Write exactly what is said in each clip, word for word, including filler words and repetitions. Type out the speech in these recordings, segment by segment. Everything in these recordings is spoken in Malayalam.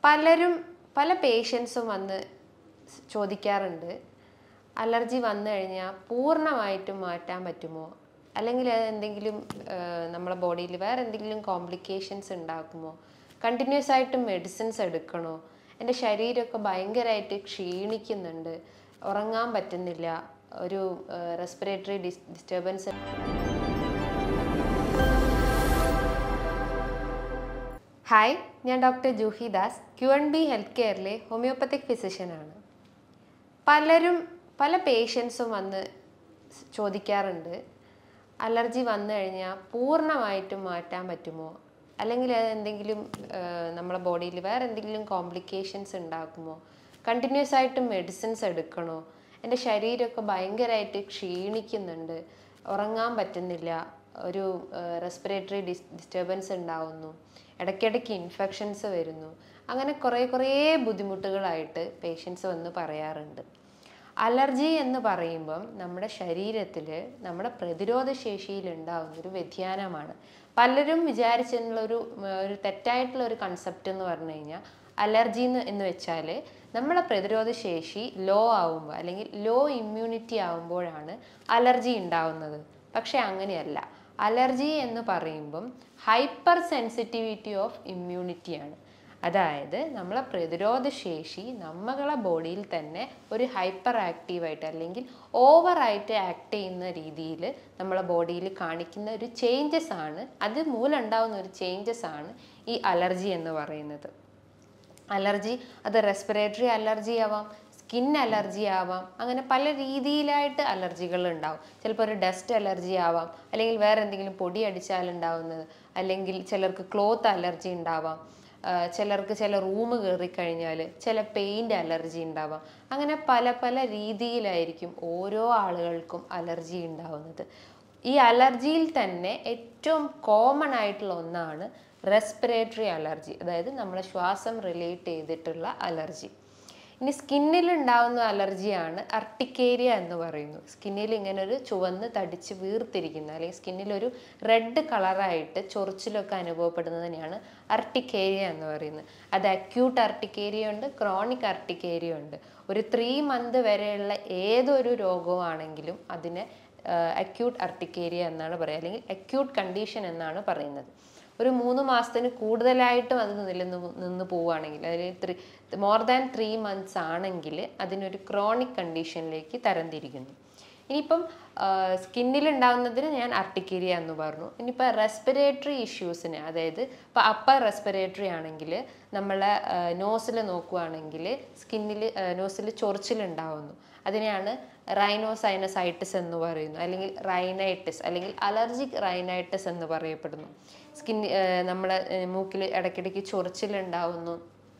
പലരും പല പേഷ്യൻസും വന്ന് ചോദിക്കാറുണ്ട്, അലർജി വന്നു കഴിഞ്ഞാൽ പൂർണ്ണമായിട്ടും മാറ്റാൻ പറ്റുമോ, അല്ലെങ്കിൽ അത് എന്തെങ്കിലും നമ്മുടെ ബോഡിയിൽ വേറെ എന്തെങ്കിലും കോംപ്ലിക്കേഷൻസ് ഉണ്ടാക്കുമോ, കണ്ടിന്യൂസ് ആയിട്ട് മെഡിസിൻസ് എടുക്കണോ, എൻ്റെ ശരീരമൊക്കെ ഭയങ്കരമായിട്ട് ക്ഷീണിക്കുന്നുണ്ട്, ഉറങ്ങാൻ പറ്റുന്നില്ല, ഒരു റെസ്പിറേറ്ററി ഡിസ് ഡിസ്റ്റർബൻസ്. ഹായ്, ഞാൻ doctor Juhi Das, Q N B health കെയറിലെ ഹോമിയോപ്പത്തിക് ഫിസിഷ്യനാണ്. പലരും പല പേഷ്യൻസും വന്ന് ചോദിക്കാറുണ്ട്, അലർജി വന്നു കഴിഞ്ഞാൽ പൂർണ്ണമായിട്ടും മാറ്റാൻ പറ്റുമോ, അല്ലെങ്കിൽ അത് എന്തെങ്കിലും നമ്മുടെ ബോഡിയിൽ വേറെ എന്തെങ്കിലും കോംപ്ലിക്കേഷൻസ് ഉണ്ടാക്കുമോ, കണ്ടിന്യൂസ് ആയിട്ട് മെഡിസിൻസ് എടുക്കണോ, എൻ്റെ ശരീരമൊക്കെ ഭയങ്കരമായിട്ട് ക്ഷീണിക്കുന്നുണ്ട്, ഉറങ്ങാൻ പറ്റുന്നില്ല, ഒരു റെസ്പിറേറ്ററി ഡിസ് ഡിസ്റ്റർബൻസ് ഉണ്ടാവുന്നു, ഇടയ്ക്കിടയ്ക്ക് ഇൻഫെക്ഷൻസ് വരുന്നു, അങ്ങനെ കുറേ കുറേ ബുദ്ധിമുട്ടുകളായിട്ട് പേഷ്യൻസ് വന്ന് പറയാറുണ്ട്. അലർജി എന്ന് പറയുമ്പം നമ്മുടെ ശരീരത്തിൽ നമ്മുടെ പ്രതിരോധ ശേഷിയിൽ ഉണ്ടാകുന്ന ഒരു വ്യതിയാനമാണ്. പലരും വിചാരിച്ചിട്ടുള്ളൊരു ഒരു തെറ്റായിട്ടുള്ള ഒരു കൺസെപ്റ്റ് എന്ന് പറഞ്ഞു കഴിഞ്ഞാൽ അലർജി എന്ന് എന്ന് വെച്ചാൽ നമ്മളെ പ്രതിരോധ ശേഷി ലോ ആവുമ്പോൾ അല്ലെങ്കിൽ ലോ ഇമ്മ്യൂണിറ്റി ആവുമ്പോഴാണ് അലർജി ഉണ്ടാവുന്നത്. പക്ഷെ അങ്ങനെയല്ല. അലർജി എന്ന് പറയുമ്പം ഹൈപ്പർ സെൻസിറ്റിവിറ്റി ഓഫ് ഇമ്മ്യൂണിറ്റിയാണ്. അതായത് നമ്മളെ പ്രതിരോധ ശേഷി നമ്മളെ ബോഡിയിൽ തന്നെ ഒരു ഹൈപ്പർ ആക്റ്റീവായിട്ട് അല്ലെങ്കിൽ ഓവറായിട്ട് ആക്ട് ചെയ്യുന്ന രീതിയിൽ നമ്മളെ ബോഡിയിൽ കാണിക്കുന്ന ഒരു ചേഞ്ചസ് ആണ്, അത് മൂലം ഉണ്ടാകുന്ന ഒരു ചേഞ്ചസ് ആണ് ഈ അലർജി എന്ന് പറയുന്നത്. അലർജി അത് റെസ്പിറേറ്ററി അലർജി ആവാം, സ്കിൻ അലർജി ആവാം, അങ്ങനെ പല രീതിയിലായിട്ട് അലർജികൾ ഉണ്ടാവും. ചിലപ്പോൾ ഒരു ഡസ്റ്റ് അലർജി ആവാം, അല്ലെങ്കിൽ വേറെ എന്തെങ്കിലും പൊടി അടിച്ചാൽ ഉണ്ടാവുന്നത്, അല്ലെങ്കിൽ ചിലർക്ക് ക്ലോത്ത് അലർജി ഉണ്ടാവാം, ചിലർക്ക് ചില റൂം കയറിക്കഴിഞ്ഞാൽ ചില പെയിൻ്റ് അലർജി ഉണ്ടാവാം. അങ്ങനെ പല പല രീതിയിലായിരിക്കും ഓരോ ആളുകൾക്കും അലർജി ഉണ്ടാവുന്നത്. ഈ അലർജിയിൽ തന്നെ ഏറ്റവും കോമൺ ആയിട്ടുള്ള ഒന്നാണ് റെസ്പിറേറ്ററി അലർജി, അതായത് നമ്മളെ ശ്വാസം റിലേറ്റ് ചെയ്തിട്ടുള്ള അലർജി. ഇനി സ്കിന്നിൽ ഉണ്ടാകുന്ന അലർജിയാണ് അർട്ടിക്കേരിയ എന്ന് പറയുന്നു. സ്കിന്നിൽ ഇങ്ങനെ ഒരു ചുവന്ന് തടിച്ച് വീർത്തിരിക്കുന്ന അല്ലെങ്കിൽ സ്കിന്നിലൊരു റെഡ് കളറായിട്ട് ചൊറിച്ചിലൊക്കെ അനുഭവപ്പെടുന്നതിനെയാണ് അർട്ടിക്കേരിയ എന്ന് പറയുന്നത്. അത് അക്യൂട്ട് അർട്ടിക്കേരിയ ഉണ്ട്, ക്രോണിക് അർട്ടിക്കേരിയ ഉണ്ട്. ഒരു ത്രീ മന്ത് വരെയുള്ള ഏതൊരു രോഗമാണെങ്കിലും അതിനെ അക്യൂട്ട് അർട്ടിക്കേരിയ എന്നാണ് പറയുക, അല്ലെങ്കിൽ അക്യൂട്ട് കണ്ടീഷൻ എന്നാണ് പറയുന്നത്. ഒരു മൂന്ന് മാസത്തിന് കൂടുതലായിട്ടും അത് നിലനിന്ന് നിന്ന് പോവുകയാണെങ്കിൽ, അതായത് three more than three months ആണെങ്കിൽ അതിനൊരു ക്രോണിക് കണ്ടീഷനിലേക്ക് തരംതിരിക്കുന്നു. ഇനിയിപ്പം സ്കിന്നിൽ ഉണ്ടാകുന്നതിന് ഞാൻ അർട്ടിക്കേരിയ എന്ന് പറഞ്ഞു. ഇനിയിപ്പോൾ റെസ്പിറേറ്ററി ഇഷ്യൂസിന്, അതായത് ഇപ്പോൾ അപ്പർ റെസ്പിറേറ്ററി ആണെങ്കിൽ നമ്മളെ നോസിൽ നോക്കുകയാണെങ്കിൽ സ്കിന്നിൽ നോസിൽ ചൊറിച്ചിലുണ്ടാവുന്നു, അതിനെയാണ് റൈനോസൈനസൈറ്റിസ് എന്ന് പറയുന്നു, അല്ലെങ്കിൽ റൈനൈറ്റിസ് അല്ലെങ്കിൽ അലർജിക് റൈനൈറ്റിസ് എന്ന് പറയപ്പെടുന്നു. സ്കിൻ നമ്മളെ മൂക്കിൽ ഇടയ്ക്കിടയ്ക്ക് ചൊറിച്ചിലുണ്ടാവുന്നു,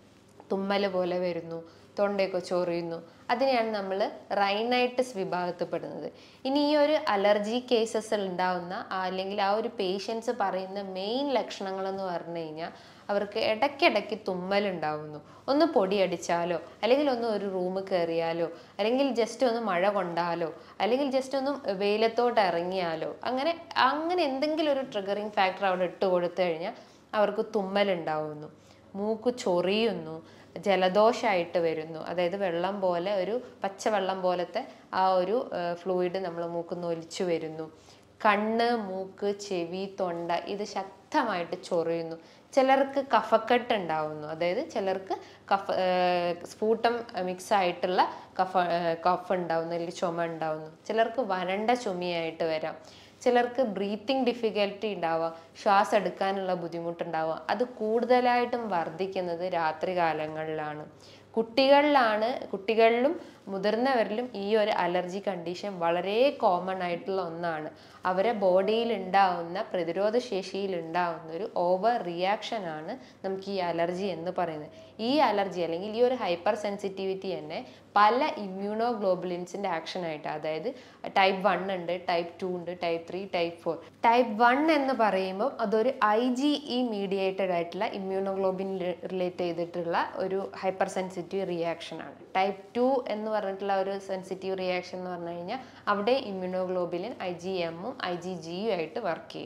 തുമ്മൽ പോലെ വരുന്നു, തൊണ്ടയൊക്കെ ചൊറിയുന്നു, അതിനെയാണ് നമ്മൾ റൈനൈറ്റിസ് വിഭാഗത്തിൽപ്പെടുന്നത്. ഇനി ഈ ഒരു അലർജി കേസസ് ഉണ്ടാവുന്ന അല്ലെങ്കിൽ ആ ഒരു പേഷ്യൻസ് പറയുന്ന മെയിൻ ലക്ഷണങ്ങളെന്ന് പറഞ്ഞു കഴിഞ്ഞാൽ അവർക്ക് ഇടയ്ക്കിടയ്ക്ക് തുമ്മലുണ്ടാവുന്നു, ഒന്ന് പൊടിയടിച്ചാലോ അല്ലെങ്കിൽ ഒന്ന് ഒരു റൂം കയറിയാലോ അല്ലെങ്കിൽ ജസ്റ്റ് ഒന്ന് മഴ കൊണ്ടാലോ അല്ലെങ്കിൽ ജസ്റ്റ് ഒന്ന് വെയിലത്തോട്ട് ഇറങ്ങിയാലോ അങ്ങനെ അങ്ങനെ എന്തെങ്കിലും ഒരു ട്രിഗറിങ് ഫാക്ടർ അവിടെ ഇട്ട് കൊടുത്തു കഴിഞ്ഞാൽ അവർക്ക് തുമ്മലുണ്ടാവുന്നു, മൂക്ക് ചൊറിയുന്നു, ജലദോഷമായിട്ട് വരുന്നു, അതായത് വെള്ളം പോലെ ഒരു പച്ചവെള്ളം പോലത്തെ ആ ഒരു ഫ്ലൂയിഡ് നമ്മൾ മൂക്കിൽ നിന്ന് ഒലിച്ചു വരുന്നു, കണ്ണ്, മൂക്ക്, ചെവി, തൊണ്ട ഇത് ശക്തമായിട്ട് ചൊറിയുന്നു, ചിലർക്ക് കഫക്കെട്ട് ഉണ്ടാവുന്നു, അതായത് ചിലർക്ക് കഫ സ്ഫൂട്ടം മിക്സ് ആയിട്ടുള്ള കഫ കഫ് ഉണ്ടാവുന്നു അല്ലെങ്കിൽ ചുമ ഉണ്ടാവുന്നു, ചിലർക്ക് വരണ്ട ചുമയായിട്ട് വരാം, ചിലർക്ക് ബ്രീത്തിങ് ഡിഫിക്കൽറ്റി ഉണ്ടാവുക, ശ്വാസം എടുക്കാനുള്ള ബുദ്ധിമുട്ടുണ്ടാവുക. അത് കൂടുതലായിട്ടും വർദ്ധിക്കുന്നത് രാത്രി കാലങ്ങളിലാണ്. കുട്ടികളിലാണ് കുട്ടികളിലും മുതിർന്നവരിലും ഈ ഒരു അലർജി കണ്ടീഷൻ വളരെ കോമൺ ആയിട്ടുള്ള ഒന്നാണ്. അവരെ ബോഡിയിൽ ഉണ്ടാവുന്ന പ്രതിരോധ ശേഷിയിൽ ഉണ്ടാവുന്ന ഒരു ഓവർ റിയാക്ഷൻ ആണ് നമുക്ക് ഈ അലർജി എന്ന് പറയുന്നത്. ഈ അലർജി അല്ലെങ്കിൽ ഈ ഒരു ഹൈപ്പർ സെൻസിറ്റിവിറ്റി തന്നെ പല ഇമ്മ്യൂണോഗ്ലോബുലിൻസിൻ്റെ ആക്ഷൻ ആയിട്ട്, അതായത് ടൈപ്പ് വൺ ഉണ്ട്, ടൈപ്പ് ടു ഉണ്ട്, type three, type four. Type one എന്ന് പറയുമ്പോൾ അതൊരു ഐ ജി ഇ മീഡിയേറ്റഡ് ആയിട്ടുള്ള ഇമ്മ്യൂണോഗ്ലോബിൻ റിലേറ്റ് ചെയ്തിട്ടുള്ള ഒരു ഹൈപ്പർ സെൻസിറ്റീവ് റിയാക്ഷൻ ആണ്. ടൈപ്പ് ടു എന്ന് പറഞ്ഞിട്ടുള്ള ഒരു സെൻസിറ്റീവ് റിയാക്ഷൻ എന്ന് പറഞ്ഞു കഴിഞ്ഞാൽ അവിടെ ഇമ്മ്യൂണോഗ്ലോബുലിൻ ഐ ജി എമ്മും ഐ ജി ജിയും ആയിട്ട് വർക്ക് ചെയ്യുന്നു.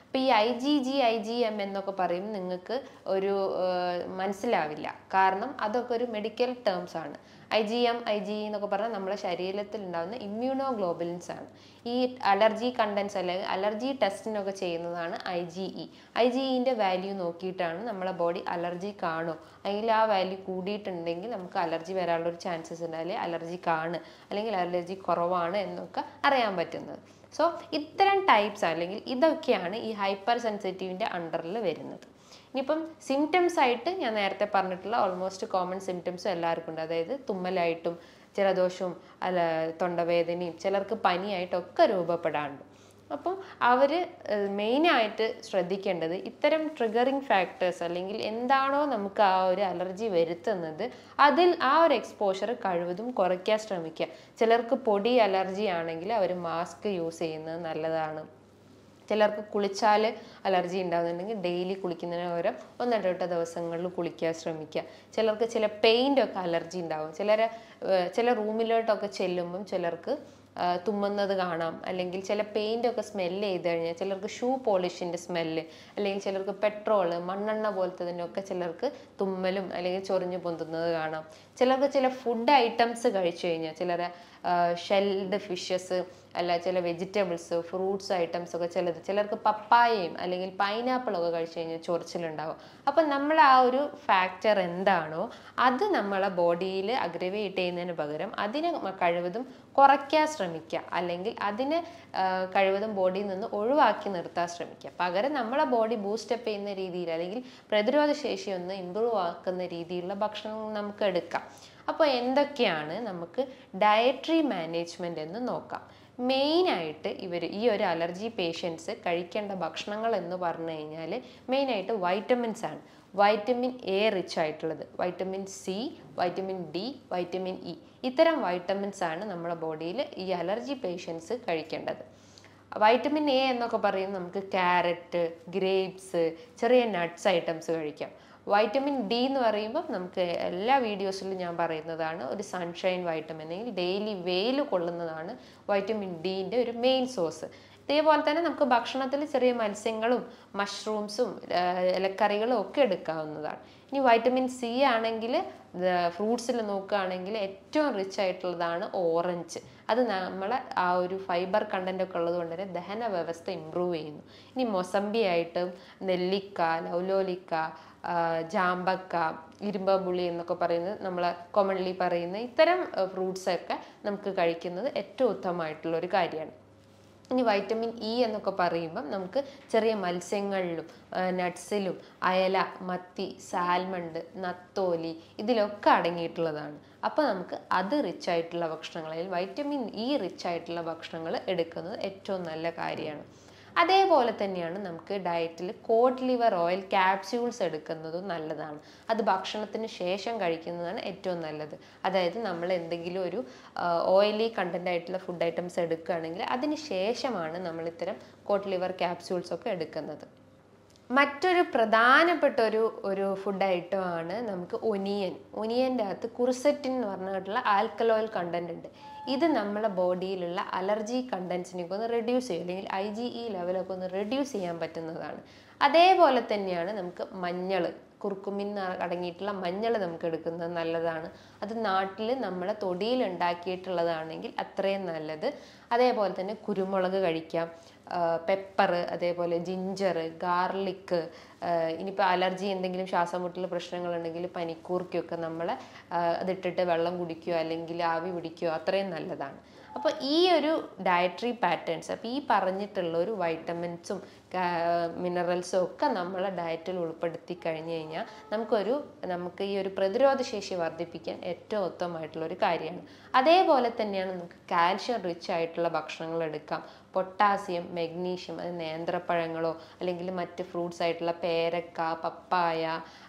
അപ്പോൾ ഈ I G G I G M എന്നൊക്കെ പറയും നിങ്ങൾക്ക് ഒരു മനസ്സിലാവില്ല, കാരണം അതൊക്കെ ഒരു മെഡിക്കൽ ടേംസ് ആണ്. I G M I G എന്നൊക്കെ പറഞ്ഞാൽ നമ്മുടെ ശരീരത്തിൽ ഉണ്ടാകുന്ന ഇമ്മ്യൂണോഗ്ലോബുലിൻസ് ആണ്. ഈ അലർജി കണ്ടൻസ് അല്ലെങ്കിൽ അലർജി ടെസ്റ്റിനൊക്കെ ചെയ്യുന്നതാണ് I G E. I G ഇൻ്റെ വാല്യൂ നോക്കിയിട്ടാണ് നമ്മളെ ബോഡി അലർജി കാണോ, അല്ലെങ്കിൽ ആ വാല്യൂ കൂടിയിട്ടുണ്ടെങ്കിൽ നമുക്ക് അലർജി വരാനുള്ള ഒരു ചാൻസസ് ഉണ്ട്, അല്ലെങ്കിൽ അലർജി കാണ് അല്ലെങ്കിൽ അലർജി കുറവാണ് എന്നൊക്കെ അറിയാൻ പറ്റുന്നത്. സോ ഇത്തരം ടൈപ്സ് അല്ലെങ്കിൽ ഇതൊക്കെയാണ് ഈ ഹൈപ്പർ സെൻസിറ്റീവിൻ്റെ അണ്ടറിൽ വരുന്നത്. ഇനിയിപ്പം സിംറ്റംസ് ആയിട്ട് ഞാൻ നേരത്തെ പറഞ്ഞിട്ടുള്ള ഓൾമോസ്റ്റ് കോമൺ സിംറ്റംസും എല്ലാവർക്കും ഉണ്ട്. അതായത് തുമ്മലായിട്ടും ജലദോഷവും അല്ല തൊണ്ടവേദനയും ചിലർക്ക് പനിയായിട്ടൊക്കെ രൂപപ്പെടാറുണ്ട്. അപ്പം അവർ മെയിനായിട്ട് ശ്രദ്ധിക്കേണ്ടത് ഇത്തരം ട്രിഗറിങ് ഫാക്ടേഴ്സ് അല്ലെങ്കിൽ എന്താണോ നമുക്ക് ആ ഒരു അലർജി വരുത്തുന്നത് അതിൽ ആ ഒരു എക്സ്പോഷർ കഴിവതും കുറയ്ക്കാൻ ശ്രമിക്കുക. ചിലർക്ക് പൊടി അലർജി ആണെങ്കിൽ അവർ മാസ്ക് യൂസ് ചെയ്യുന്നത് നല്ലതാണ്. ചിലർക്ക് കുളിച്ചാൽ അലർജി ഉണ്ടാകുന്നുണ്ടെങ്കിൽ ഡെയിലി കുളിക്കുന്നതിന് പകരം ഒന്നിടവിട്ട ദിവസങ്ങളിൽ കുളിക്കാൻ ശ്രമിക്കുക. ചിലർക്ക് ചില പെയിൻ്റൊക്കെ അലർജി ഉണ്ടാകും. ചിലർ ചില റൂമിലോട്ടൊക്കെ ചെല്ലുമ്പം ചിലർക്ക് തുമ്മുന്നത് കാണാം, അല്ലെങ്കിൽ ചില പെയിൻ്റൊക്കെ സ്മെല്ല് ചെയ്ത് കഴിഞ്ഞാൽ ചിലർക്ക് ഷൂ പോളിഷിൻ്റെ സ്മെല്ല്, അല്ലെങ്കിൽ ചിലർക്ക് പെട്രോള് മണ്ണെണ്ണ പോലത്തതിനൊക്കെ ചിലർക്ക് തുമ്മലും അല്ലെങ്കിൽ ചൊറിഞ്ഞു പൊന്തുന്നത് കാണാം. ചിലർക്ക് ചില ഫുഡ് ഐറ്റംസ് കഴിച്ചു കഴിഞ്ഞാൽ ചിലർ ഷെൽഡ് ഫിഷസ് അല്ല ചില വെജിറ്റബിൾസ് ഫ്രൂട്ട്സ് ഐറ്റംസ് ഒക്കെ ചിലത് ചിലർക്ക് പപ്പായയും അല്ലെങ്കിൽ പൈനാപ്പിളൊക്കെ കഴിച്ചു കഴിഞ്ഞാൽ ചൊറിച്ചിലുണ്ടാവും. അപ്പം നമ്മൾ ആ ഒരു ഫാക്ടർ എന്താണോ അത് നമ്മളെ ബോഡിയിൽ അഗ്രവേറ്റ് ചെയ്യുന്നതിന് പകരം അതിനെ കഴിവതും കുറയ്ക്കാൻ ശ്രമിക്കുക, അല്ലെങ്കിൽ അതിനെ കഴിവതും ബോഡിയിൽ നിന്ന് ഒഴിവാക്കി നിർത്താൻ ശ്രമിക്കുക. പകരം നമ്മളെ ബോഡി ബൂസ്റ്റപ്പ് ചെയ്യുന്ന രീതിയിൽ അല്ലെങ്കിൽ പ്രതിരോധ ശേഷി ഒന്ന് ഇമ്പ്രൂവ് ആക്കുന്ന രീതിയിലുള്ള ഭക്ഷണം നമുക്ക് എടുക്കാം. അപ്പോൾ എന്തൊക്കെയാണ് നമുക്ക് ഡയറ്ററി മാനേജ്മെൻറ്റ് എന്ന് നോക്കാം. മെയിനായിട്ട് ഇവർ ഈ ഒരു അലർജി പേഷ്യൻസ് കഴിക്കേണ്ട ഭക്ഷണങ്ങൾ എന്ന് പറഞ്ഞു കഴിഞ്ഞാൽ മെയിനായിട്ട് വൈറ്റമിൻസ് ആണ്. വൈറ്റമിൻ എ റിച്ച് ആയിട്ടുള്ളത്, vitamin C, vitamin D, vitamin E, ഇത്തരം വൈറ്റമിൻസ് ആണ് നമ്മുടെ ബോഡിയിൽ ഈ അലർജി പേഷ്യൻസ് കഴിക്കേണ്ടത്. വൈറ്റമിൻ എ എന്നൊക്കെ പറയുന്നത് നമുക്ക് ക്യാരറ്റ്, ഗ്രേപ്സ്, ചെറിയ നട്ട്സ് ഐറ്റംസ് കഴിക്കാം. വൈറ്റമിൻ ഡി എന്ന് പറയുമ്പോൾ നമുക്ക് എല്ലാ വീഡിയോസിലും ഞാൻ പറയുന്നതാണ് ഒരു സൺഷൈൻ വൈറ്റമിൻ അല്ലെങ്കിൽ ഡെയിലി വെയിൽ കൊള്ളുന്നതാണ് വൈറ്റമിൻ ഡിൻ്റെ ഒരു മെയിൻ സോഴ്സ്. ഇതേപോലെ തന്നെ നമുക്ക് ഭക്ഷണത്തിൽ ചെറിയ മത്സ്യങ്ങളും മഷ്റൂംസും ഇലക്കറികളും ഒക്കെ എടുക്കാവുന്നതാണ്. ഇനി വൈറ്റമിൻ സി ആണെങ്കിൽ ഫ്രൂട്ട്സിൽ നോക്കുകയാണെങ്കിൽ ഏറ്റവും റിച്ച് ആയിട്ടുള്ളതാണ് ഓറഞ്ച്. അത് നമ്മളെ ആ ഒരു ഫൈബർ കണ്ടൻ്റ് ഒക്കെ ഉള്ളത് കൊണ്ട് തന്നെ ദഹന വ്യവസ്ഥ ഇമ്പ്രൂവ് ചെയ്യുന്നു. ഇനി മൊസമ്പി ആയിട്ടും നെല്ലിക്ക, ലൗലോലിക്ക, ജാമ്പക്ക, ഇരുമ്പമ്പുളി എന്നൊക്കെ പറയുന്നത് നമ്മൾ കോമൺലി പറയുന്ന ഇത്തരം ഫ്രൂട്ട്സൊക്കെ നമുക്ക് കഴിക്കുന്നത് ഏറ്റവും ഉത്തമമായിട്ടുള്ള ഒരു കാര്യമാണ്. ഇനി വൈറ്റമിൻ ഇ എന്നൊക്കെ പറയുമ്പം നമുക്ക് ചെറിയ മത്സ്യങ്ങളിലും നട്ട്സിലും അയല, മത്തി, സാൽമണ്ട്, നത്തോലി ഇതിലൊക്കെ അടങ്ങിയിട്ടുള്ളതാണ്. അപ്പോൾ നമുക്ക് അത് റിച്ച് ആയിട്ടുള്ള ഭക്ഷണങ്ങൾ അല്ലെങ്കിൽ വൈറ്റമിൻ ഇ റിച്ച് ആയിട്ടുള്ള ഭക്ഷണങ്ങൾ എടുക്കുന്നത് ഏറ്റവും നല്ല കാര്യമാണ്. അതേപോലെ തന്നെയാണ് നമുക്ക് ഡയറ്റിൽ കോഡ് ലിവർ ഓയിൽ ക്യാപ്സ്യൂൾസ് എടുക്കുന്നതും നല്ലതാണ്. അത് ഭക്ഷണത്തിന് ശേഷം കഴിക്കുന്നതാണ് ഏറ്റവും നല്ലത്. അതായത് നമ്മൾ എന്തെങ്കിലും ഒരു ഓയിലി കണ്ടൻ്റ് ആയിട്ടുള്ള ഫുഡ് ഐറ്റംസ് എടുക്കുകയാണെങ്കിൽ അതിന് ശേഷമാണ് നമ്മൾ ഇത്തരം കോഡ് ലിവർ ക്യാപ്സ്യൂൾസ് ഒക്കെ എടുക്കുന്നത്. മറ്റൊരു പ്രധാനപ്പെട്ട ഒരു ഒരു ഫുഡ് ഐറ്റമാണ് നമുക്ക് ഒനിയൻ. ഒനിയൻ്റെ അകത്ത് കുർസെറ്റിൻ എന്ന് പറഞ്ഞിട്ടുള്ള ആൽക്കലോയിൽ കണ്ടന്റ് ഉണ്ട്. ഇത് നമ്മളെ ബോഡിയിലുള്ള അലർജി കണ്ടൻസിനൊക്കെ ഒന്ന് റെഡ്യൂസ് ചെയ്യും, അല്ലെങ്കിൽ ഐ ജി ഇ ലെവലൊക്കെ ഒന്ന് റെഡ്യൂസ് ചെയ്യാൻ പറ്റുന്നതാണ്. അതേപോലെ തന്നെയാണ് നമുക്ക് മഞ്ഞൾ, കുർക്കുമിൻ അടങ്ങിയിട്ടുള്ള മഞ്ഞൾ നമുക്ക് എടുക്കുന്നത് നല്ലതാണ്. അത് നാട്ടിൽ നമ്മളെ തൊടിയിൽ ഉണ്ടാക്കിയിട്ടുള്ളതാണെങ്കിൽ അത്രയും നല്ലത്. അതേപോലെ തന്നെ കുരുമുളക് കഴിക്കാം, പെപ്പർ, അതേപോലെ ജിഞ്ചർ, ഗാർലിക്ക്. ഇനിയിപ്പോൾ അലർജി എന്തെങ്കിലും ശ്വാസം മുട്ടൽ പ്രശ്നങ്ങളുണ്ടെങ്കിൽ പനിക്കൂർക്കൊക്കെ നമ്മൾ അതിട്ടിട്ട് വെള്ളം കുടിക്കുകയോ അല്ലെങ്കിൽ ആവി പിടിക്കുകയോ അത്രയും നല്ലതാണ്. അപ്പോൾ ഈ ഒരു ഡയറ്ററി പാറ്റേൺസ്, അപ്പോൾ ഈ പറഞ്ഞിട്ടുള്ള ഒരു വൈറ്റമിൻസും മിനറൽസും ഒക്കെ നമ്മളെ ഡയറ്റിൽ ഉൾപ്പെടുത്തി കഴിഞ്ഞ് കഴിഞ്ഞാൽ നമുക്കൊരു നമുക്ക് ഈ ഒരു പ്രതിരോധ ശേഷി വർദ്ധിപ്പിക്കാൻ ഏറ്റവും ഉത്തമമായിട്ടുള്ള ഒരു കാര്യമാണ്. അതേപോലെ തന്നെയാണ് നമുക്ക് കാൽഷ്യം റിച്ച് ആയിട്ടുള്ള ഭക്ഷണങ്ങൾ എടുക്കാം. പൊട്ടാസ്യം, മെഗ്നീഷ്യം, അത് നേന്ത്രപ്പഴങ്ങളോ അല്ലെങ്കിൽ മറ്റ് ഫ്രൂട്ട്സ് ആയിട്ടുള്ള പേരക്ക, പപ്പായ,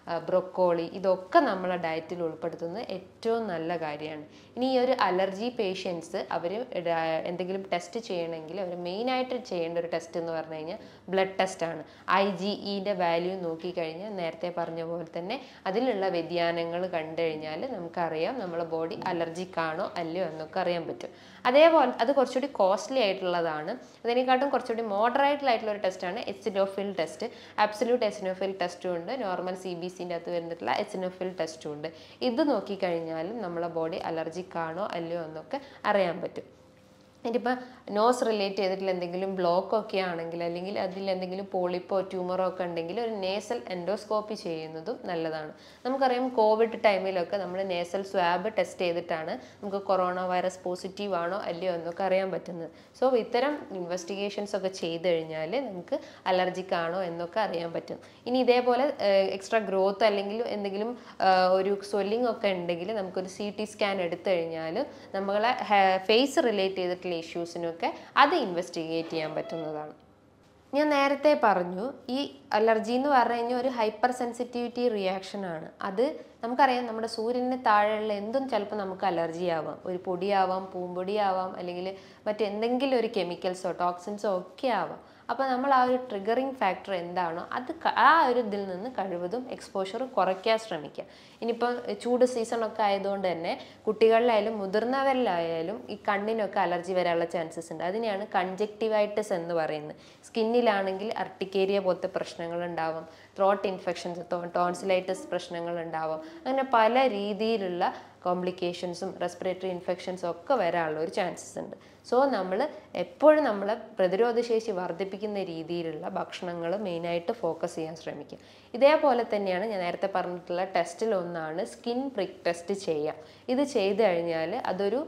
ബ്രൊക്കോളി, ഇതൊക്കെ നമ്മളെ ഡയറ്റിൽ ഉൾപ്പെടുത്തുന്നത് ഏറ്റവും നല്ല കാര്യമാണ്. ഇനി ഈ ഒരു അലർജി പേഷ്യൻസ് അവർ എന്തെങ്കിലും ടെസ്റ്റ് ചെയ്യണമെങ്കിൽ അവർ മെയിനായിട്ട് ചെയ്യേണ്ട ഒരു ടെസ്റ്റ് എന്ന് പറഞ്ഞു കഴിഞ്ഞാൽ ബ്ലഡ് ടെസ്റ്റാണ്. ഐ ജി ഇൻ്റെ വാല്യൂ നോക്കിക്കഴിഞ്ഞാൽ നേരത്തെ പറഞ്ഞ പോലെ തന്നെ അതിലുള്ള വ്യതിയാനങ്ങൾ കണ്ടു കഴിഞ്ഞാൽ നമുക്കറിയാം നമ്മളെ ബോഡി അലർജിക് ആണോ അല്ലയോ എന്നൊക്കെ അറിയാൻ പറ്റും. അതേപോലെ അത് കുറച്ചുകൂടി കോസ്റ്റ്ലി ആയിട്ടുള്ളതാണ്. അതിനെക്കാട്ടും കുറച്ചുകൂടി മോഡറേറ്റ് ആയിട്ടുള്ള ഒരു ടെസ്റ്റാണ് എസിനോഫിൽ ടെസ്റ്റ്. അബ്സല്യൂട്ട് എസിനോഫിൽ ടെസ്റ്റും ഉണ്ട്, നോർമൽ സി ബി സിൻ്റെ അകത്ത് വരുന്നിട്ടുള്ള എസിനോഫിൽ ടെസ്റ്റും ഉണ്ട്. ഇത് നോക്കിക്കഴിഞ്ഞാലും നമ്മളെ ബോഡി അലർജിക് ആണോ അല്ലയോ എന്നൊക്കെ അറിയാൻ പറ്റും. ഇനിയിപ്പോൾ നോസ് റിലേറ്റ് ചെയ്തിട്ടുള്ള എന്തെങ്കിലും ബ്ലോക്ക് ഒക്കെ ആണെങ്കിൽ അല്ലെങ്കിൽ അതിൽ എന്തെങ്കിലും പോളിപ്പോ ട്യൂമറോ ഒക്കെ ഉണ്ടെങ്കിൽ ഒരു നേസൽ എൻഡോസ്കോപ്പി ചെയ്യുന്നതും നല്ലതാണ്. നമുക്കറിയാം കോവിഡ് ടൈമിലൊക്കെ നമ്മൾ നേസൽ സ്വാബ് ടെസ്റ്റ് ചെയ്തിട്ടാണ് നമുക്ക് കൊറോണ വൈറസ് പോസിറ്റീവ് ആണോ അല്ലയോ എന്നൊക്കെ അറിയാൻ പറ്റുന്നത്. സോ ഇത്തരം ഇൻവെസ്റ്റിഗേഷൻസ് ഒക്കെ ചെയ്ത് കഴിഞ്ഞാൽ നമുക്ക് അലർജിക് ആണോ എന്നൊക്കെ അറിയാൻ പറ്റും. ഇനി ഇതേപോലെ എക്സ്ട്രാ ഗ്രോത്ത് അല്ലെങ്കിൽ എന്തെങ്കിലും ഒരു സ്വെല്ലിംഗ് ഒക്കെ ഉണ്ടെങ്കിൽ നമുക്കൊരു സി ടി സ്കാൻ എടുത്തു കഴിഞ്ഞാൽ നമ്മളെ ഫേസ് റിലേറ്റ് ചെയ്തിട്ടുള്ള ഇഷ്യൂസിനൊക്കെ അത് ഇൻവെസ്റ്റിഗേറ്റ് ചെയ്യാൻ പറ്റുന്നതാണ്. ഞാൻ നേരത്തെ പറഞ്ഞു ഈ അലർജി എന്ന് പറഞ്ഞു കഴിഞ്ഞാൽ ഒരു ഹൈപ്പർ സെൻസിറ്റിവിറ്റി റിയാക്ഷൻ ആണ്. അത് നമുക്കറിയാം നമ്മുടെ സൂര്യന് താഴെയുള്ള എന്തും ചിലപ്പോൾ നമുക്ക് അലർജി ആവാം. ഒരു പൊടിയാവാം, പൂമ്പൊടിയാവാം, അല്ലെങ്കിൽ മറ്റെന്തെങ്കിലും ഒരു കെമിക്കൽസോ ടോക്സിൻസോ ഒക്കെ ആവാം. അപ്പോൾ നമ്മൾ ആ ഒരു ട്രിഗറിങ് ഫാക്ടർ എന്താണോ അത് ആ ഒരു ഇതിൽ നിന്ന് കഴിവതും എക്സ്പോഷർ കുറയ്ക്കാൻ ശ്രമിക്കുക. ഇനിയിപ്പോൾ ചൂട് സീസണൊക്കെ ആയതുകൊണ്ട് തന്നെ കുട്ടികളിലായാലും മുതിർന്നവരിലായാലും ഈ കണ്ണിനൊക്കെ അലർജി വരാനുള്ള ചാൻസസ് ഉണ്ട്. അതിനെയാണ് കൺജക്റ്റിവൈറ്റിസ് എന്ന് പറയുന്നത്. സ്കിന്നിലാണെങ്കിൽ അർട്ടിക്കേരിയ പോലത്തെ പ്രശ്നങ്ങൾ ഉണ്ടാവും, ത്രോട്ട് ഇൻഫെക്ഷൻസ്, ടോൺസിലൈറ്റിസ് പ്രശ്നങ്ങൾ ഉണ്ടാവും. അങ്ങനെ പല രീതിയിലുള്ള കോംപ്ലിക്കേഷൻസും റെസ്പിറേറ്ററി ഇൻഫെക്ഷൻസും ഒക്കെ വരാനുള്ള ഒരു ചാൻസസ് ഉണ്ട്. സോ നമ്മൾ എപ്പോഴും നമ്മളെ പ്രതിരോധശേഷി വർദ്ധിപ്പിക്കുന്ന രീതിയിലുള്ള ഭക്ഷണങ്ങൾ മെയിനായിട്ട് ഫോക്കസ് ചെയ്യാൻ ശ്രമിക്കുക. ഇതേപോലെ തന്നെയാണ് ഞാൻ നേരത്തെ പറഞ്ഞിട്ടുള്ള ടെസ്റ്റിൽ ഒന്നാണ് സ്കിൻ പ്രിക്ക് ടെസ്റ്റ് ചെയ്യുക. ഇത് ചെയ്ത് കഴിഞ്ഞാൽ അതൊരു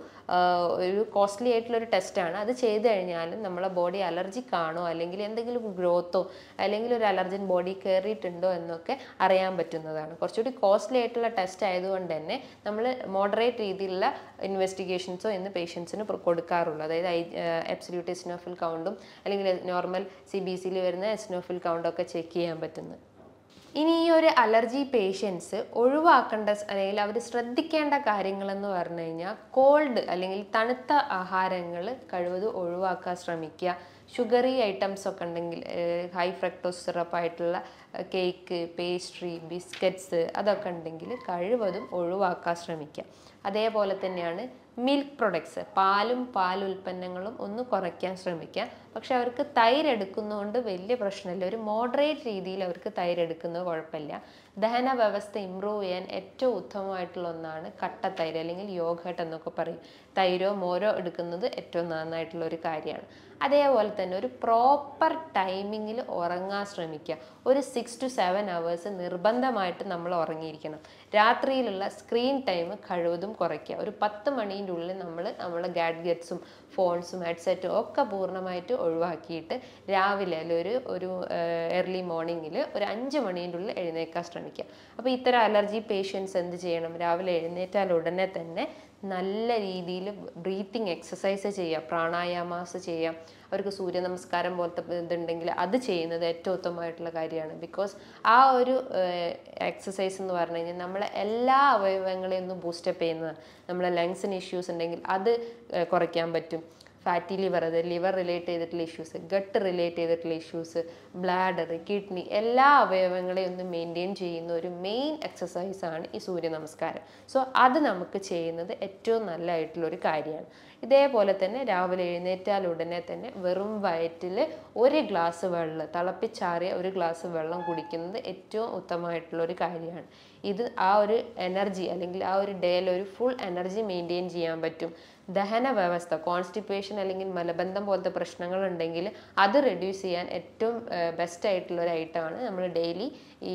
ഒരു കോസ്റ്റ്ലി ആയിട്ടുള്ളൊരു ടെസ്റ്റാണ്. അത് ചെയ്ത് കഴിഞ്ഞാൽ നമ്മളെ ബോഡി അലർജിക് ആണോ അല്ലെങ്കിൽ എന്തെങ്കിലും ഗ്രോത്തോ അല്ലെങ്കിൽ ഒരു അലർജൻ ബോഡി കയറിയിട്ടുണ്ടോ എന്നൊക്കെ അറിയാൻ പറ്റുന്നതാണ്. കുറച്ചുകൂടി കോസ്റ്റ്ലി ആയിട്ടുള്ള ടെസ്റ്റ് ആയതുകൊണ്ട് തന്നെ നമ്മൾ മോഡറേറ്റ് രീതിയിലുള്ള ഇൻവെസ്റ്റിഗേഷൻസോ ഇന്ന് പേഷ്യൻസിന് കൊടുക്കാറുള്ളൂ. അതായത് ഐ അബ്സല്യൂട്ട് എസിനോഫിൽ കൗണ്ടും അല്ലെങ്കിൽ നോർമൽ സി ബി സിയിൽ വരുന്ന എസിനോഫിൽ കൗണ്ടൊക്കെ ചെക്ക് ചെയ്യാൻ പറ്റുന്നത്. ഇനി ഈ ഒരു അലർജി പേഷ്യൻസ് ഒഴിവാക്കേണ്ട അല്ലെങ്കിൽ അവർ ശ്രദ്ധിക്കേണ്ട കാര്യങ്ങളെന്ന് പറഞ്ഞു കഴിഞ്ഞാൽ കോൾഡ് അല്ലെങ്കിൽ തണുത്ത ആഹാരങ്ങൾ കഴിവതും ഒഴിവാക്കാൻ ശ്രമിക്കുക. ഷുഗറി ഐറ്റംസ് ഒക്കെ ഉണ്ടെങ്കിൽ ഹൈ ഫ്രക്ടോസ് സിറപ്പായിട്ടുള്ള കേക്ക്, പേസ്ട്രി, ബിസ്ക്കറ്റ്സ് അതൊക്കെ ഉണ്ടെങ്കിൽ കഴിവതും ഒഴിവാക്കാൻ ശ്രമിക്കുക. അതേപോലെ തന്നെയാണ് മിൽക്ക് പ്രൊഡക്ട്സ്, പാലും പാലുൽപ്പന്നങ്ങളും ഒന്ന് കുറയ്ക്കാൻ ശ്രമിക്കുക. പക്ഷെ അവർക്ക് തൈര് എടുക്കുന്നതുകൊണ്ട് വലിയ പ്രശ്നമില്ല. ഒരു മോഡറേറ്റ് രീതിയിൽ അവർക്ക് തൈര് എടുക്കുന്നത് കുഴപ്പമില്ല. ദഹന വ്യവസ്ഥ ഇമ്പ്രൂവ് ചെയ്യാൻ ഏറ്റവും ഉത്തമമായിട്ടുള്ള ഒന്നാണ് കട്ട തൈര് അല്ലെങ്കിൽ യോഗട്ട് എന്നൊക്കെ പറയും. തൈരോ മോരോ എടുക്കുന്നത് ഏറ്റവും നന്നായിട്ടുള്ള ഒരു കാര്യമാണ്. അതേപോലെ തന്നെ ഒരു പ്രോപ്പർ ടൈമിങ്ങിൽ ഉറങ്ങാൻ ശ്രമിക്കുക. ഒരു സിക്സ് ടു സെവൻ അവേഴ്സ് നിർബന്ധമായിട്ട് നമ്മൾ ഉറങ്ങിയിരിക്കണം. രാത്രിയിലുള്ള സ്ക്രീൻ ടൈം കഴിവതും കുറയ്ക്കുക. ഒരു പത്ത് മണീൻ്റെ ഉള്ളിൽ നമ്മൾ നമ്മളെ ഗാഡ്ഗറ്റ്സും ഫോൺസും ഹെഡ്സെറ്റും ഒക്കെ പൂർണ്ണമായിട്ട് ഒഴിവാക്കിയിട്ട് രാവിലെ അല്ല ഒരു ഒരു ഏർലി മോർണിംഗിൽ ഒരു അഞ്ച് മണീൻ്റെ ഉള്ളിൽ എഴുന്നേൽക്കാൻ ശ്രമിക്കുക. അപ്പോൾ ഇത്തരം അലർജി പേഷ്യൻസ് എന്ത് ചെയ്യണം? രാവിലെ എഴുന്നേറ്റാൽ ഉടനെ തന്നെ നല്ല രീതിയിൽ ബ്രീത്തിങ് എക്സസൈസ് ചെയ്യുക, പ്രാണായാമാസ് ചെയ്യുക. അവർക്ക് സൂര്യ നമസ്കാരം പോലത്തെ ഇതുണ്ടെങ്കിൽ അത് ചെയ്യുന്നത് ഏറ്റവും ഉത്തമമായിട്ടുള്ള കാര്യമാണ്. ബിക്കോസ് ആ ഒരു എക്സസൈസ് എന്ന് പറഞ്ഞു കഴിഞ്ഞാൽ നമ്മളെ എല്ലാ അവയവങ്ങളെയും ഒന്ന് ബൂസ്റ്റപ്പ് ചെയ്യുന്നതാണ്. നമ്മളെ ലങ്സിന് ഇഷ്യൂസ് ഉണ്ടെങ്കിൽ അത് കുറയ്ക്കാൻ പറ്റും. ഫാറ്റി ലിവർ, അത് ലിവർ റിലേറ്റ് ചെയ്തിട്ടുള്ള ഇഷ്യൂസ്, ഗട്ട് റിലേറ്റ് ചെയ്തിട്ടുള്ള ഇഷ്യൂസ്, ബ്ലാഡർ, കിഡ്നി, എല്ലാ അവയവങ്ങളെയും ഒന്ന് മെയിൻറ്റെയിൻ ചെയ്യുന്ന ഒരു മെയിൻ എക്സസൈസാണ് ഈ സൂര്യ നമസ്കാരം. സോ അത് നമുക്ക് ചെയ്യുന്നത് ഏറ്റവും നല്ലതായിട്ടുള്ളൊരു കാര്യമാണ്. ഇതേപോലെ തന്നെ രാവിലെ എഴുന്നേറ്റാൽ ഉടനെ തന്നെ വെറും വയറ്റിൽ ഒരു ഗ്ലാസ് വെള്ളം, തിളപ്പിച്ചാറിയ ഒരു ഗ്ലാസ് വെള്ളം കുടിക്കുന്നത് ഏറ്റവും ഉത്തമമായിട്ടുള്ളൊരു കാര്യമാണ്. ഇത് ആ ഒരു എനർജി അല്ലെങ്കിൽ ആ ഒരു ഡേയിൽ ഒരു ഫുൾ എനർജി മെയിൻറ്റെയിൻ ചെയ്യാൻ പറ്റും. ദഹന വ്യവസ്ഥ, കോൺസ്റ്റിപ്പേഷൻ അല്ലെങ്കിൽ മലബന്ധം പോലത്തെ പ്രശ്നങ്ങൾ ഉണ്ടെങ്കിൽ അത് റെഡ്യൂസ് ചെയ്യാൻ ഏറ്റവും ബെസ്റ്റ് ആയിട്ടുള്ള ഒരു ഐറ്റമാണ് നമ്മൾ ഡെയിലി ഈ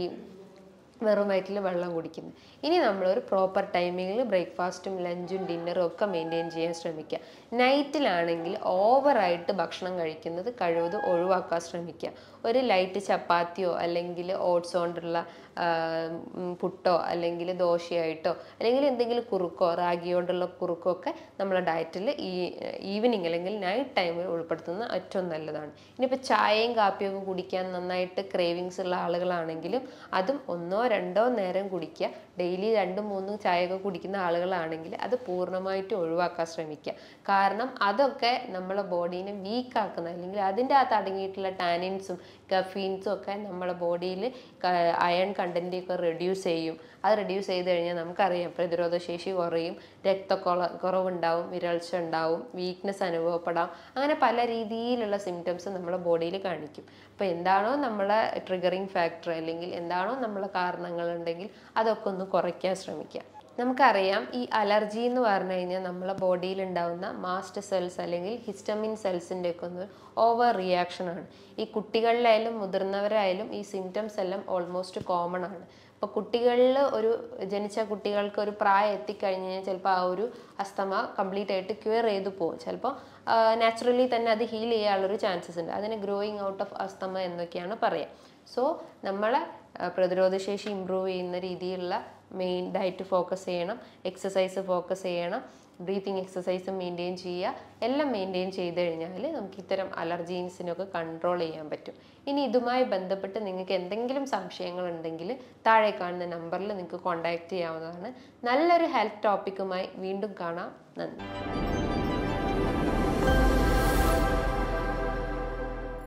വെറും വയറ്റിൽ വെള്ളം കുടിക്കുന്നത്. ഇനി നമ്മളൊരു പ്രോപ്പർ ടൈമിങ്ങിൽ ബ്രേക്ക്ഫാസ്റ്റും ലഞ്ചും ഡിന്നറും ഒക്കെ മെയിൻറ്റെയിൻ ചെയ്യാൻ ശ്രമിക്കുക. നൈറ്റിലാണെങ്കിൽ ഓവറായിട്ട് ഭക്ഷണം കഴിക്കുന്നത് കഴിവതും ഒഴിവാക്കാൻ ശ്രമിക്കുക. ഒരു ലൈറ്റ് ചപ്പാത്തിയോ അല്ലെങ്കിൽ ഓട്സ് കൊണ്ടുള്ള പുട്ടോ അല്ലെങ്കിൽ ദോശയായിട്ടോ അല്ലെങ്കിൽ എന്തെങ്കിലും കുറുക്കോ റാഗി കൊണ്ടുള്ള കുറുക്കോ ഒക്കെ നമ്മളെ ഡയറ്റിൽ ഈ ഈവനിങ് അല്ലെങ്കിൽ നൈറ്റ് ടൈമിൽ ഉൾപ്പെടുത്തുന്നത് ഏറ്റവും നല്ലതാണ്. ഇനിയിപ്പോൾ ചായയും കാപ്പിയൊക്കെ കുടിക്കാൻ നന്നായിട്ട് ക്രേവിങ്സ് ഉള്ള ആളുകളാണെങ്കിലും അതും ഒന്നോ രണ്ടോ നേരം കുടിക്കുക. ഡെയിലി രണ്ടും മൂന്നും ചായയൊക്കെ കുടിക്കുന്ന ആളുകളാണെങ്കിൽ അത് പൂർണ്ണമായിട്ടും ഒഴിവാക്കാൻ ശ്രമിക്കുക. കാരണം അതൊക്കെ നമ്മളെ ബോഡീനെ വീക്കാക്കുന്ന അല്ലെങ്കിൽ അതിൻ്റെ അകത്ത് അടങ്ങിയിട്ടുള്ള ടാനിൻസും കഫീൻസും ഒക്കെ നമ്മളെ ബോഡിയിൽ അയൺ കണ്ടന്റ് ഒക്കെ റെഡ്യൂസ് ചെയ്യും. അത് റെഡ്യൂസ് ചെയ്ത് കഴിഞ്ഞാൽ നമുക്കറിയാം പ്രതിരോധ ശേഷി കുറയും, രക്തക്കൊള കുറവുണ്ടാവും, വിരൾച്ച ഉണ്ടാവും, വീക്ക്നെസ് അനുഭവപ്പെടാം. അങ്ങനെ പല രീതിയിലുള്ള സിംറ്റംസ് നമ്മളെ ബോഡിയിൽ കാണിക്കും. അപ്പോൾ എന്താണോ നമ്മളെ ട്രിഗറിങ് ഫാക്ടർ അല്ലെങ്കിൽ എന്താണോ നമ്മളെ കാരണങ്ങളുണ്ടെങ്കിൽ അതൊക്കെ ഒന്ന് കുറയ്ക്കാൻ ശ്രമിക്കുക. നമുക്കറിയാം ഈ അലർജി എന്ന് പറഞ്ഞു കഴിഞ്ഞാൽ നമ്മളെ ബോഡിയിൽ ഉണ്ടാകുന്ന മാസ്റ്റ് സെൽസ് അല്ലെങ്കിൽ ഹിസ്റ്റമിൻ സെൽസിൻ്റെ ഒക്കെ ഒന്ന് ഓവർ റിയാക്ഷൻ ആണ്. ഈ കുട്ടികളിലായാലും മുതിർന്നവരായാലും ഈ സിംറ്റംസ് എല്ലാം ഓൾമോസ്റ്റ് കോമൺ ആണ്. ഇപ്പോൾ കുട്ടികളിൽ ഒരു ജനിച്ച കുട്ടികൾക്ക് ഒരു പ്രായം എത്തിക്കഴിഞ്ഞ് കഴിഞ്ഞാൽ ചിലപ്പോൾ ആ ഒരു അസ്തമ കംപ്ലീറ്റ് ആയിട്ട് ക്യൂർ ചെയ്തു പോകും. ചിലപ്പോൾ നാച്ചുറലി തന്നെ അത് ഹീൽ ചെയ്യാനുള്ളൊരു ചാൻസസ് ഉണ്ട്. അതിന് ഗ്രോയിങ് ഔട്ട് ഓഫ് അസ്തമ എന്നൊക്കെയാണ് പറയുക. സോ നമ്മളെ പ്രതിരോധശേഷി ഇമ്പ്രൂവ് ചെയ്യുന്ന രീതിയിലുള്ള മെയിൻ ഡയറ്റ് ഫോക്കസ് ചെയ്യണം, എക്സസൈസ് ഫോക്കസ് ചെയ്യണം, ബ്രീത്തിങ് എക്സസൈസ് മെയിൻറ്റെയിൻ ചെയ്യുക. എല്ലാം മെയിൻറ്റെയിൻ ചെയ്ത് കഴിഞ്ഞാൽ നമുക്ക് ഇത്തരം അലർജീൻസിനൊക്കെ കൺട്രോൾ ചെയ്യാൻ പറ്റും. ഇനി ഇതുമായി ബന്ധപ്പെട്ട് നിങ്ങൾക്ക് എന്തെങ്കിലും സംശയങ്ങൾ ഉണ്ടെങ്കിൽ താഴെ കാണുന്ന നമ്പറിൽ നിങ്ങൾക്ക് കോൺടാക്റ്റ് ചെയ്യാവുന്നതാണ്. നല്ലൊരു ഹെൽത്ത് ടോപ്പിക്കുമായി വീണ്ടും കാണാം. നന്ദി.